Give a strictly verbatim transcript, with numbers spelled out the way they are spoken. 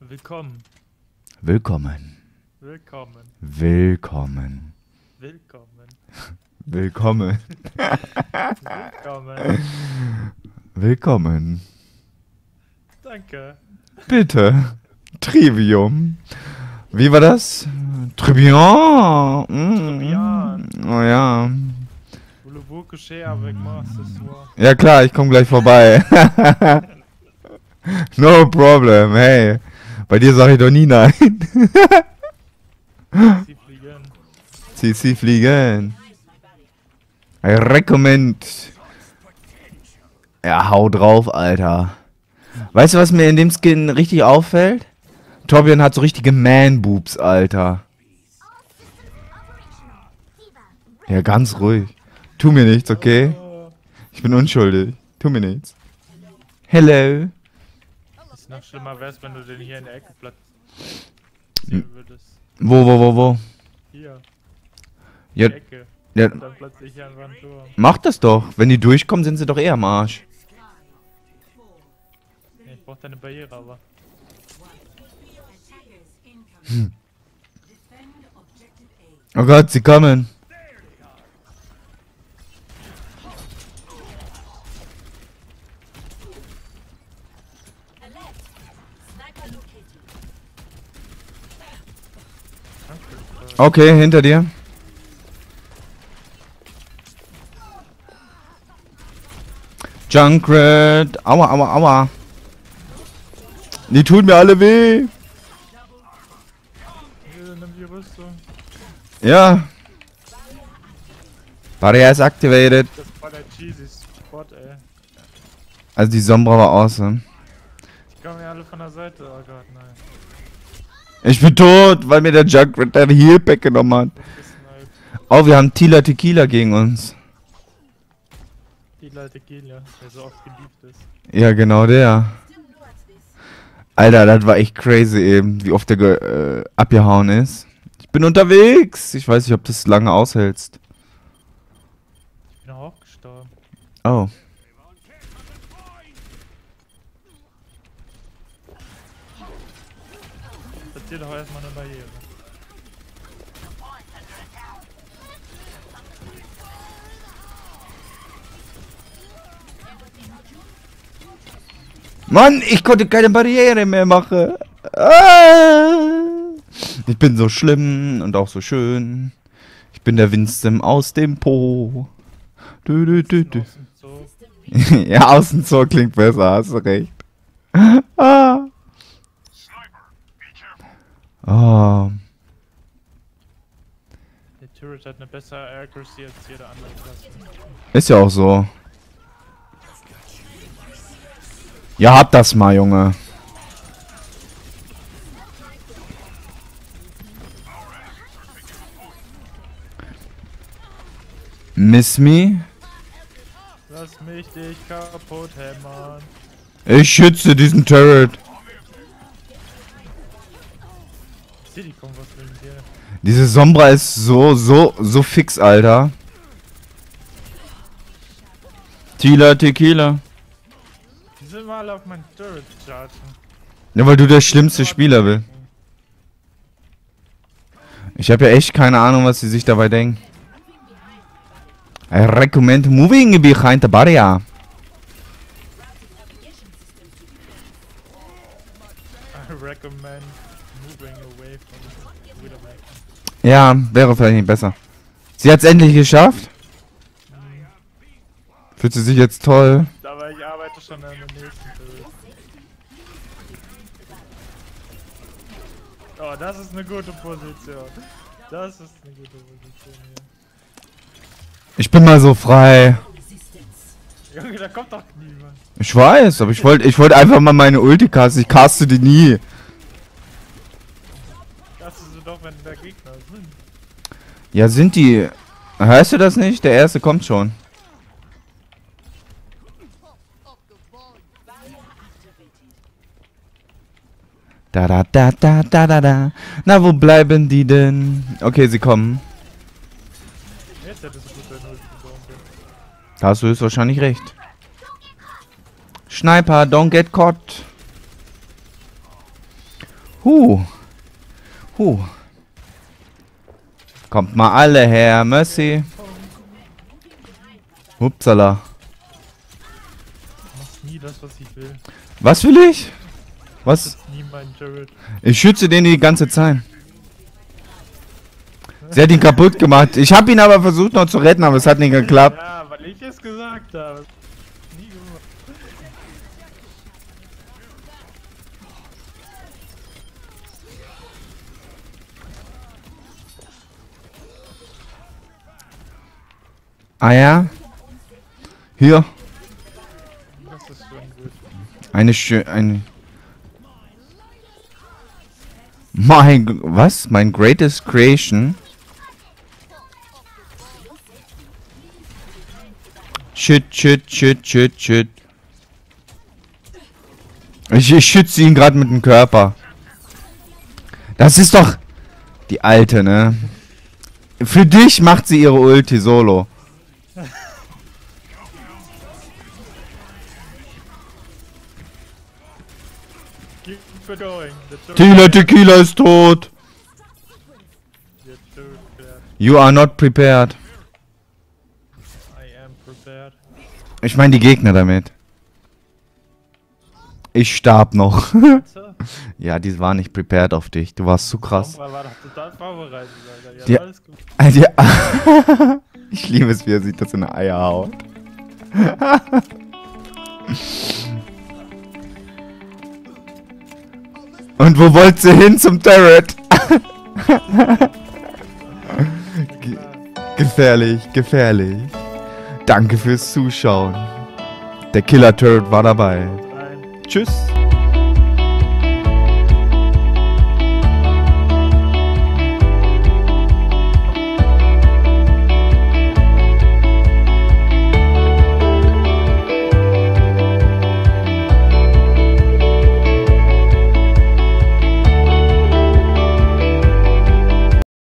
Willkommen. Willkommen. Willkommen. Willkommen. Willkommen. Willkommen. Willkommen. Willkommen. Danke. Bitte. Trivium. Wie war das? Trivian. Mm. Trivian. Oh ja. Voulez-vous coucher avec moi ce soir? Ja klar, ich komme gleich vorbei. No problem, hey. Bei dir sage ich doch nie nein. Sie fliegen. Sie, sie fliegen. I recommend. Ja, hau drauf, Alter. Weißt du, was mir in dem Skin richtig auffällt? Torbjörn hat so richtige Man-Boobs, Alter. Ja, ganz ruhig. Tu mir nichts, okay? Ich bin unschuldig. Tu mir nichts. Hello. Ist noch schlimmer wär's, wenn du den hier in der Ecke platzieren würdest. Wo, wo, wo, wo? Hier. Ja, In der Ecke. ja. Und dann platziere ich hier einfach einen Turm. Mach das doch. Wenn die durchkommen, sind sie doch eher am Arsch. Nee, ich brauch deine Barriere, aber. Hm. Oh Gott, sie kommen. Okay, hinter dir. Junkrat. Aua, aua, aua. Die tun mir alle weh. Hier, nimm die Rüstung. Ja. Barrier ist activated. Das war der cheesy Spot, ey. Also die Sombra war awesome. Die kommen ja alle von der Seite. Oh Gott, nein. Ich bin tot, weil mir der Junkrat dein Healpack genommen hat. Oh, wir haben Tila Tequila gegen uns. Tila Tequila, der so oft geliebt ist. Ja, genau der. Alter, das war echt crazy eben, wie oft der ge äh, abgehauen ist. Ich bin unterwegs. Ich weiß nicht, ob du es lange aushältst. Ich bin auch gestorben. Oh. Platzier doch erstmal eine Barriere. Mann, ich konnte keine Barriere mehr machen. Ah. Ich bin so schlimm und auch so schön. Ich bin der Winston aus dem Po. Dü, dü, dü, dü. So. Ja, Außenzoo klingt besser, hast du recht. Ah. Oh. Der Turret hat eine bessere Accuracy als jede andere Klasse. Ist ja auch so. Ja, hab das mal, Junge. Miss me? Lass mich dich kaputt hämmern. Ich schütze diesen Turret. Ich seh die kommen was wegen dir. Diese Sombra ist so, so, so fix, Alter. Tila Tequila. Die sind mal alle auf meinen Turret chargen. Ja, weil du der schlimmste Spieler bist. Ich habe ja echt keine Ahnung, was sie sich dabei denken. I recommend moving behind the barrier. I recommend moving away from Widowmaker. Ja, wäre vielleicht nicht besser. Sie hat es endlich geschafft. Fühlt sie sich jetzt toll? Aber ich arbeite schon an der nächsten Turret. Oh, das ist eine gute Position. Das ist eine gute Position hier. Ich bin mal so frei. Junge, da kommt doch niemand. Ich weiß, aber ich wollte ich wollte einfach mal meine Ulti casten. Ich caste die nie. Das ist so doch, wenn da Gegner sind. Ja, sind die... Hörst du das nicht? Der erste kommt schon. Da da da da da da da. Na, wo bleiben die denn? Okay, sie kommen. Jetzt hättest du gut deine Ulti gebaut. Da hast du höchstwahrscheinlich recht. Sniper, don't get caught. Huh. Huh. Kommt mal alle her, Mercy. Upsala. Du machst nie das, was ich will. Was will ich? Was? Das ist nie mein Jared. Ich schütze den die ganze Zeit. Sie hat ihn kaputt gemacht. Ich habe ihn aber versucht noch zu retten, aber es hat nicht geklappt. Ja, weil ich es gesagt habe. Nie gemacht. Ah ja? Hier. Das ist schon gut. Eine schöne... Eine mein... Was? Mein greatest creation? Shit, shit, shit, shit, shit. Ich, ich schütze ihn gerade mit dem Körper. Das ist doch... Die Alte, ne? Für dich macht sie ihre Ulti solo. Keep it going. The Jared- Tila Tequila ist tot. the Jared, yeah, You are not prepared. I am prepared. Ich meine die Gegner damit. Ich starb noch. Alter, Ja, die waren nicht prepared auf dich. Du warst zu krass. Sombra war doch total vorbereitet, Alter. Ja, Die- alles gut. Also, ja. Ich liebe es, wie er sich das in die Eier haut. Und wo wollt sie hin zum Turret? Ge gefährlich, gefährlich. Danke fürs Zuschauen. Der Killer-Turret war dabei. Rein. Tschüss.